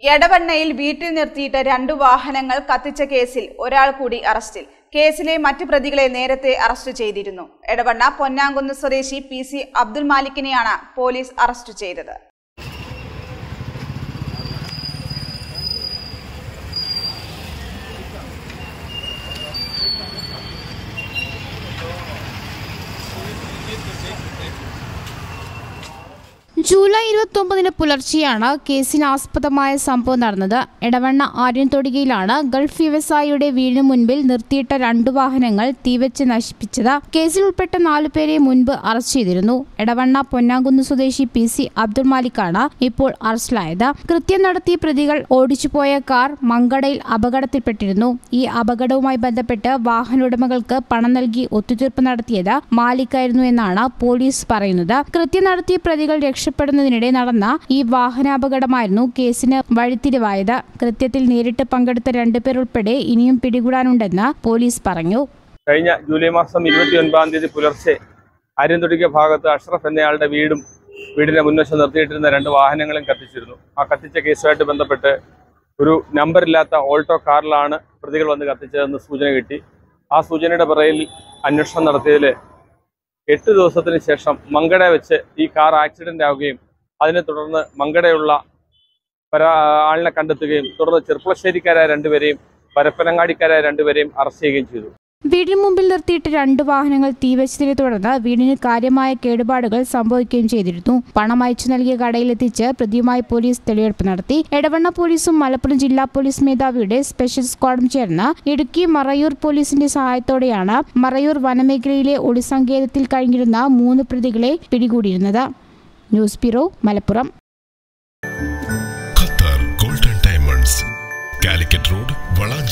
എടവണ്ണയിൽ വീട്ടിൽ നിർത്തിയിട്ട് 2 വാഹനങ്ങൾ കത്തിച്ച കേസിൽ ഒരാൾ കൂടി അറസ്റ്റിൽ. കേസിലെ മറ്റു പ്രതികളെ നേരത്തെ അറസ്റ്റ് ചെയ്തിരുന്നു. എടവണ്ണ പൊന്നാംകുന്ന് സ്വദേശി PC അബ്ദുൽ മാലിക്കിനെയാണ് പോലീസ് അറസ്റ്റ് ചെയ്തത്. ജൂലൈ 29 പുലർച്ചെയാണ് കേസിനാസ്പദമായ സംഭവം നടന്നത്. എടവണ്ണ ആര്യൻതൊടികയിലാണ് ഗൾഫ് വ്യവസായിയുടെ വീടിന് മുൻപിൽ നിർത്തിയിട്ട 2 വാഹനങ്ങൾ തീവച്ച് നശിപ്പിച്ചത്. കേസിൽ ഉൾപ്പെട്ട 4 പേരെ മുൻപ് അറസ്റ്റ് ചെയ്തിരുന്നു. എടവണ്ണ പൊന്നാംകുന്ന് സ്വദേശി PC അബ്ദുൽ മാലിക്കാണ് ഇപ്പോൾ അറസ്റ്റിലായത്. കൃത്യം നടത്തിയ പ്രതികൾ ഓടിച്ചുപോയ കാർ മങ്കടയിൽ അപകടത്തിൽപ്പെട്ടിരുന്നു. ഈ അപകടവുമായി ബന്ധപ്പെട്ട് വാഹനോടമകൾക്ക് പണം നൽകി ഒത്തുതീർപ്പ് നടത്തിയത് മാലിക്കായിരുന്നു എന്നാണ് പോലീസ് പറയുന്നത്. കൃത്യം നടത്തിയ പ്രതികൾ രക്ഷപ്പെടുന്നതിനിടെ നടന്ന ഈ വാഹനാപകടമായിരുന്നു കേസിന് വഴിത്തിരിവായത്. കൃത്യത്തിൽ നേരിട്ട് പങ്കെടുത്ത 2 പേർ ഉൾപ്പെടെ ഇനിയും പിടികൂടാനുണ്ടെന്ന് പോലീസ് പറഞ്ഞു. കഴിഞ്ഞ ജൂലൈ മാസം 29-ാം തീയതി പുലർച്ചെ ആര്യൻതൊടിക ഭാഗത്ത് അഷ്റഫ് എന്നയാളുടെ വീടിന്റെ മുൻവശം നിർത്തിയിട്ടിരുന്ന 2 വാഹനങ്ങളും കത്തിച്ചിരുന്നു. ആ കത്തിച്ച കേസുമായിട്ട് ബന്ധപ്പെട്ട് ഒരു നമ്പറില്ലാത്ത ഓൾട്ടോ കാറിലാണ് പ്രതികൾ വന്ന് കത്തിച്ചതെന്ന് സൂചന കിട്ടി. ആ സൂചനയുടെ പിറകിൽ അന്വേഷണം നടത്തിയതിൽ 8 ദിവസത്തിന് ശേഷം മങ്കട വെച്ച് ഈ കാർ ആക്സിഡന്റ് ആവുകയും അതിനെ തുടർന്ന് മങ്കടയുള്ള ആളിനെ കണ്ടെത്തുകയും തുടർന്ന് ചെർപ്പളശ്ശേരിക്കാരായ 2 പേരെയും പരപ്പനങ്ങാടിക്കാരായ 2 പേരെയും അറസ്റ്റ് ചെയ്യുകയും ചെയ്തു. വീടിന് മുമ്പിൽ നിർത്തിയിട്ട് 2 വാഹനങ്ങൾ തീവച്ചതിനെ തുടർന്ന് വീടിന് കാര്യമായ കേടുപാടുകൾ സംഭവിക്കുകയും ചെയ്തിരുന്നു. പണം അയച്ചു നൽകിയ കടയിലെത്തിച്ച് പ്രതിയുമായി പോലീസ് തെളിവെടുപ്പ് നടത്തി. എടവണ്ണ പോലീസും മലപ്പുറം ജില്ലാ പോലീസ് മേധാവിയുടെ സ്പെഷ്യൽ സ്ക്വാഡും ചേർന്ന് ഇടുക്കി മറയൂർ പോലീസിന്റെ സഹായത്തോടെയാണ് മറയൂർ വനമേഖലയിലെ ഒളിസങ്കേതത്തിൽ കഴിഞ്ഞിരുന്ന 3 പ്രതികളെ പിടികൂടിയിരുന്നത്. News bureau, Malappuram. Qatar golden diamonds, Calicut road, Valanchery.